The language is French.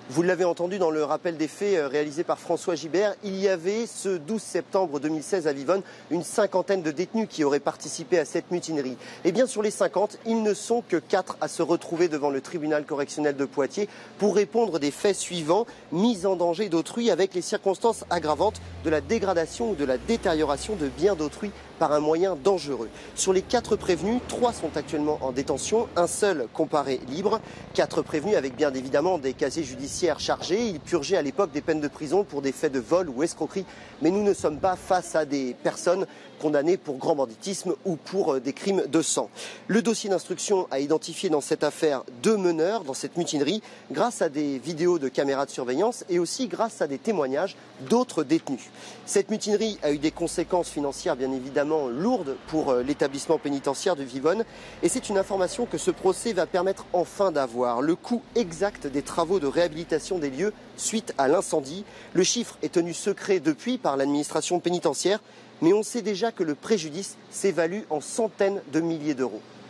Vous l'avez entendu dans le rappel des faits réalisé par François Gibert, il y avait ce 12 septembre 2016 à Vivonne une cinquantaine de détenus qui auraient participé à cette mutinerie. Et bien sur les 50, ils ne sont que 4 à se retrouver devant le tribunal correctionnel de Poitiers pour répondre des faits suivants: mise en danger d'autrui avec les circonstances aggravantes de la dégradation ou de la détérioration de biens d'autrui par un moyen dangereux. Sur les 4 prévenus, 3 sont actuellement en détention, un seul comparé libre. 4 prévenus avec bien évidemment des casiers judiciaires chargés. Ils purgeaient à l'époque des peines de prison pour des faits de vol ou escroquerie. Mais nous ne sommes pas face à des personnes condamnées pour grand banditisme ou pour des crimes de sang. Le dossier d'instruction a identifié dans cette affaire 2 meneurs dans cette mutinerie grâce à des vidéos de caméras de surveillance et aussi grâce à des témoignages d'autres détenus. Cette mutinerie a eu des conséquences financières bien évidemment lourdes pour l'établissement pénitentiaire de Vivonne et c'est une information que ce procès va permettre enfin d'avoir: le coût exact des travaux de réhabilitation des lieux suite à l'incendie. Le chiffre est tenu secret depuis par l'administration pénitentiaire, mais on sait déjà que le préjudice s'évalue en centaines de milliers d'euros.